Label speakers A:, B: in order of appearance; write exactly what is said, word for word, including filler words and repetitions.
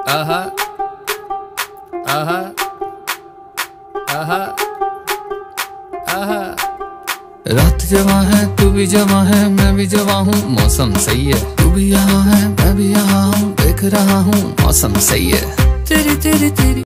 A: आहा आहा आहा आहा। रात जवां है तू भी जवां है मैं भी जवां हूँ, मौसम सही है। तू भी यहाँ है मैं भी यहाँ हूँ, देख रहा हूँ मौसम सही है। तेरी तेरी तेरी